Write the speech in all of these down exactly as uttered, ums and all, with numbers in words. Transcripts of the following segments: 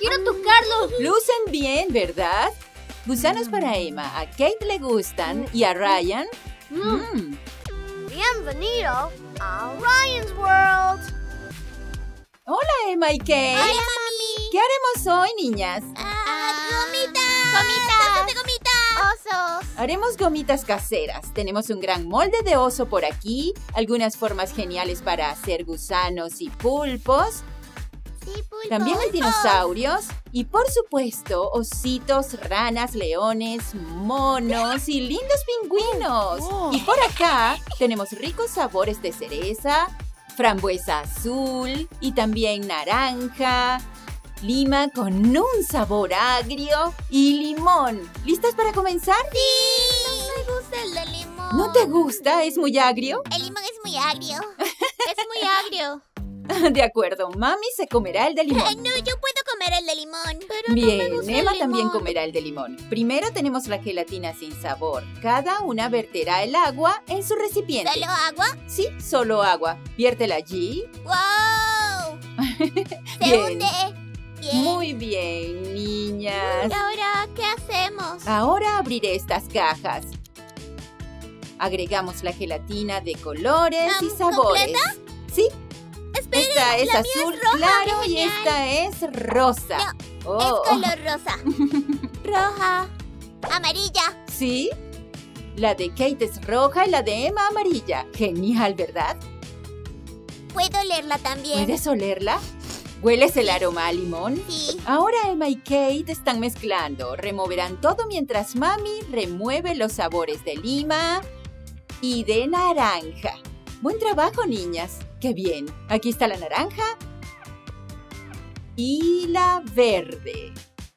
quiero tocarlos. Lucen bien, ¿verdad? Gusanos para Emma. A Kate le gustan. ¿Y a Ryan? Mm. Mm. Bienvenido a Ryan's World. Hola, Emma y Kate. Hola, mami. ¿Qué haremos hoy, niñas? Ah, gomitas. Gomitas. de gomitas. Osos. Haremos gomitas caseras. Tenemos un gran molde de oso por aquí, algunas formas geniales para hacer gusanos y pulpos. Sí, pulpo. También hay dinosaurios y, por supuesto, ositos, ranas, leones, monos y lindos pingüinos. Oh. Y por acá tenemos ricos sabores de cereza, frambuesa azul y también naranja, lima con un sabor agrio y limón. ¿Listas para comenzar? Sí. No me gusta el de limón. ¿No te gusta? ¿Es muy agrio? El limón es muy agrio. Es muy agrio. De acuerdo, mami se comerá el de limón. Ay, no, yo puedo comer el de limón. Pero Bien, no me gusta el Emma limón. también comerá el de limón. Primero tenemos la gelatina sin sabor. Cada una verterá el agua en su recipiente. ¿Solo agua? Sí, solo agua. Viértela allí. ¡Wow! Se Bien. hunde. Bien. Muy bien, niñas. ¿Y ahora qué hacemos? Ahora abriré estas cajas. Agregamos la gelatina de colores y ¿Am- sabores. completa? Sí, Esperen, esta es la mía azul es roja, claro qué y genial. esta es rosa. Oh. Es color rosa. Roja. Amarilla. ¿Sí? La de Kate es roja y la de Emma amarilla. Genial, ¿verdad? ¿Puedo olerla también? ¿Puedes olerla? ¿Hueles el aroma a limón? Sí. Ahora Emma y Kate están mezclando. Removerán todo mientras mami remueve los sabores de lima y de naranja. Buen trabajo, niñas. ¡Qué bien! Aquí está la naranja y la verde.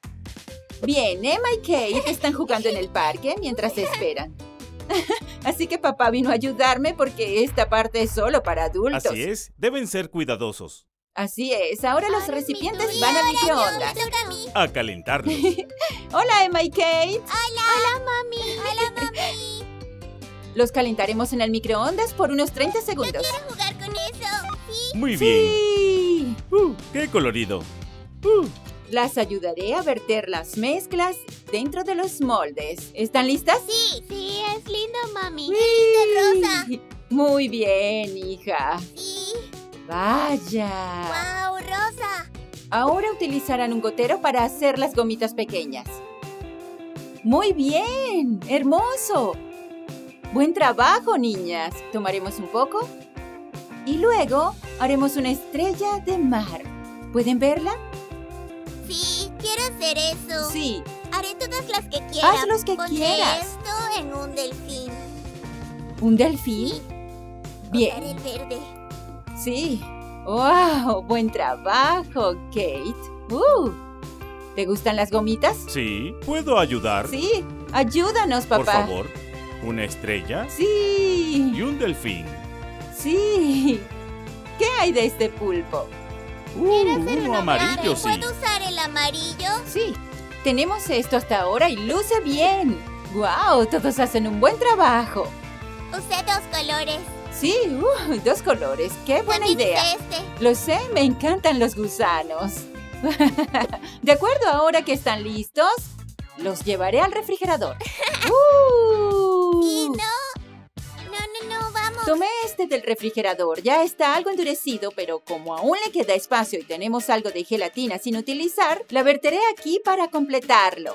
Bien, Emma y Kate están jugando en el parque mientras esperan. Así que papá vino a ayudarme porque esta parte es solo para adultos. Así es, deben ser cuidadosos. Así es, ahora los Ahora es mi recipientes turno. van al Ahora yo, microondas. me toca a mí. A calentarlos. Hola, Emma y Kate. Hola. Hola, mami. Hola, mami. Los calentaremos en el microondas por unos treinta segundos. Quiero jugar con eso. Sí. Muy bien. ¡Sí! Uh, ¡Qué colorido! Uh, Las ayudaré a verter las mezclas dentro de los moldes. ¿Están listas? Sí. Sí, es lindo, mami. ¡Sí! rosa. Muy bien, hija. Sí. Vaya. Wow, rosa. Ahora utilizarán un gotero para hacer las gomitas pequeñas. Muy bien. Hermoso. Buen trabajo, niñas. Tomaremos un poco y luego haremos una estrella de mar. ¿Pueden verla? Sí, quiero hacer eso. Sí. Haré todas las que quiera. Haz los que Pondré quieras. esto en un delfín. ¿Un delfín? Sí. Bien. Usaré el verde. Sí. ¡Wow! Buen trabajo, Kate. Uh, ¿Te gustan las gomitas? sí, ¿puedo ayudar? Sí. Ayúdanos, Por papá. favor. ¿Una estrella? Sí. Y un delfín. Sí. ¿Qué hay de este pulpo? Uh, Quiero hacer uno uno amarillo, verde. sí. ¿Puedo usar el amarillo? Sí. Tenemos esto hasta ahora y luce bien. ¡Wow! Todos hacen un buen trabajo. Usé dos colores. Sí, uh, dos colores. ¡Qué buena También idea! usé este. Lo sé, me encantan los gusanos. De acuerdo, ahora que están listos, los llevaré al refrigerador. ¡Uh! Y no. No, no, no, vamos. Tomé este del refrigerador. Ya está algo endurecido, pero como aún le queda espacio y tenemos algo de gelatina sin utilizar, la verteré aquí para completarlo.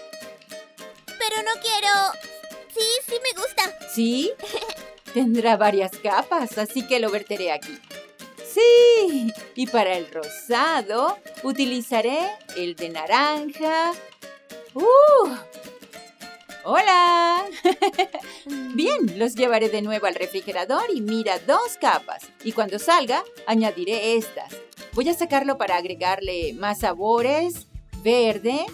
Pero no quiero. Sí, sí me gusta. ¿Sí? Tendrá varias capas, así que lo verteré aquí. ¡Sí! Y para el rosado, utilizaré el de naranja. ¡Uh! ¡Hola! Bien, los llevaré de nuevo al refrigerador y mira, dos capas. Y cuando salga, añadiré estas. Voy a sacarlo para agregarle más sabores. Verde.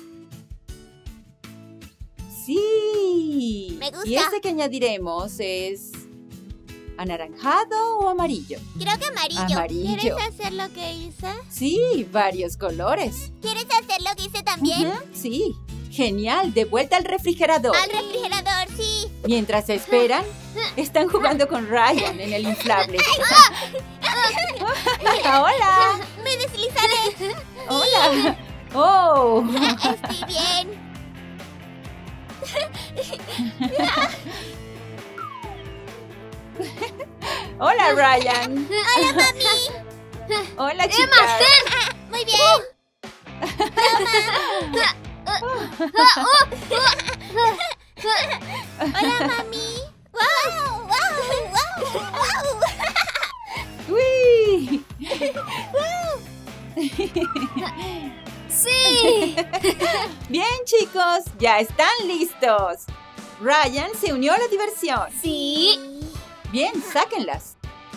¡Sí! Me gusta. Y este que añadiremos es ¿anaranjado o amarillo? Creo que amarillo. Amarillo. ¿Quieres hacer lo que hice? Sí, varios colores. ¿Quieres hacer lo que hice también? Ujú, sí. Genial, de vuelta al refrigerador. Al refrigerador, sí. Mientras esperan, están jugando con Ryan en el inflable. ¡Hola! Me deslizaré. ¡Hola! ¡Oh! Estoy bien. ¡Hola, Ryan! Hola, mami. ¡Hola, chicas! Muy bien. Hola, mami. Wow, wow, wow, wow. ¡Uy! ¡Sí! Bien, chicos, ya están listos. Ryan se unió a la diversión. Sí. Bien, sáquenlas.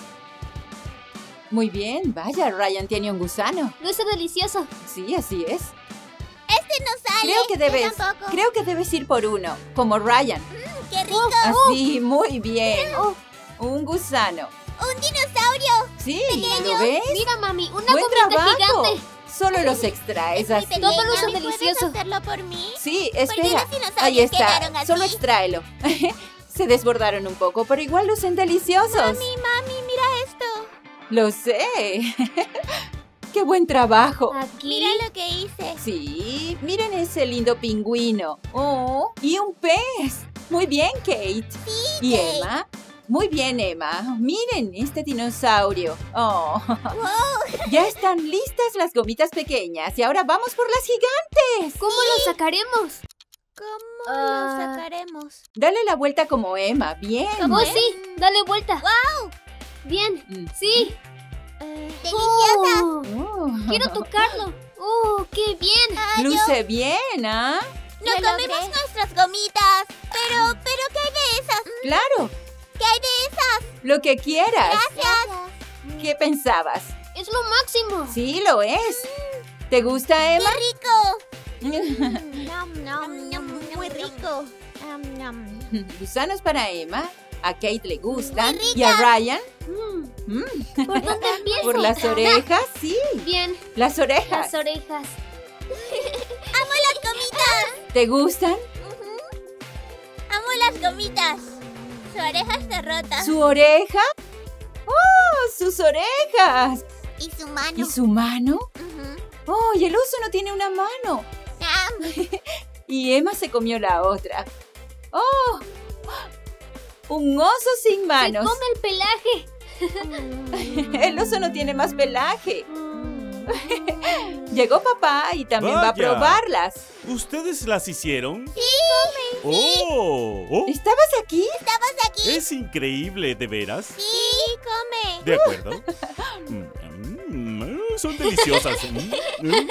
Muy bien, vaya, Ryan tiene un gusano. No es delicioso. Sí, así es. Este no sale. Creo que Yo debes, tampoco. creo que debes ir por uno, como Ryan. ¡Qué rico! Así, muy bien. Un gusano. ¡Un dinosaurio! Sí, Pequeño. ¿lo ves? Mira, mami, una Buen gomita trabajo. gigante. Solo los extraes Muy así. pequeña. Todo luce ¿Me puedes delicioso. hacerlo por mí? Sí, qué espera. los dinosaurios Ahí está. quedaron así? Solo extráelo. Se desbordaron un poco, pero igual lucen deliciosos. Mami, mami, mira esto. Lo sé. ¡Qué buen trabajo! Aquí. Mira lo que hice. Sí, miren ese lindo pingüino. Oh, y un pez. Muy bien, Kate. ¿Y Kate. Emma? Muy bien, Emma. Miren este dinosaurio. Oh. Wow. Ya están listas las gomitas pequeñas y ahora vamos por las gigantes. ¿Cómo lo sacaremos? ¿Cómo Ah. lo sacaremos? Dale la vuelta como Emma. Bien. ¿Cómo es? sí? Dale vuelta. ¡Wow! Bien. Mm. Sí. ¡Deliciosa! Oh, Oh. quiero tocarlo. Oh, qué bien. Ah, yo- Luce bien, ¿ah? Nos Lo comemos logré. nuestras gomitas. Pero, pero, ¿qué hay de esas? Claro, ¿Qué hay de esas? lo que quieras. Gracias. ¿Qué pensabas? Es lo máximo. Sí, lo es. ¿Te gusta, Emma? ¡Qué rico! Nom, nom, nom, muy rico. Nom, nom. Gusanos para Emma. A Kate le gustan. Muy ¿Y a Ryan? Mm, Mm, ¿Por dónde empiezo? Por las orejas, sí. Bien. Las orejas. Las orejas. ¡Amo las gomitas! ¿Te gustan? Ujú. ¡Amo las gomitas! Su oreja está rota. ¿Su oreja? ¡Oh, sus orejas! Y su mano. ¿Y su mano? Ujú. ¡Oh, y el oso no tiene una mano! Am. Y Emma se comió la otra. ¡Oh! Un oso sin Se manos. come el pelaje. El oso no tiene más pelaje. Mm. Llegó papá y también va a Vaya. probarlas. ¿Ustedes las hicieron? Sí, ¡Oh! oh, ¿Estabas aquí? ¿estabas aquí? Es increíble, ¿de veras? Sí, come. De acuerdo. Mm, mm, son deliciosas. Mm, mm.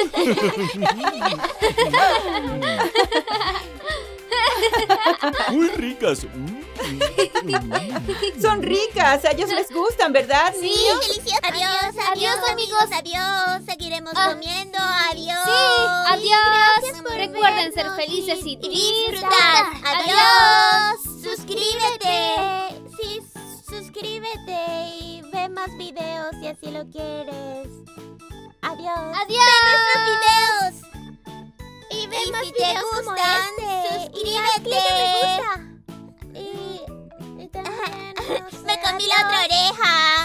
Muy ricas. Mm, mm, mm. Son ricas, a ellos les gustan, ¿verdad? Sí, delicioso. Adiós, adiós, Adiós, amigos. Adiós. Seguiremos Ah. comiendo. Adiós. Sí, adiós. Gracias por Recuerden ser vernos felices y disfrutar. disfrutar. Adiós. Suscríbete. Sí, suscríbete y ve más videos si así lo quieres. Adiós. Adiós. Ve nuestros videos. Y ve más si te videos como gustan, este. suscríbete. Y haz clic en me gusta. Y, y también, no sé, me comí la otra adiós. oreja.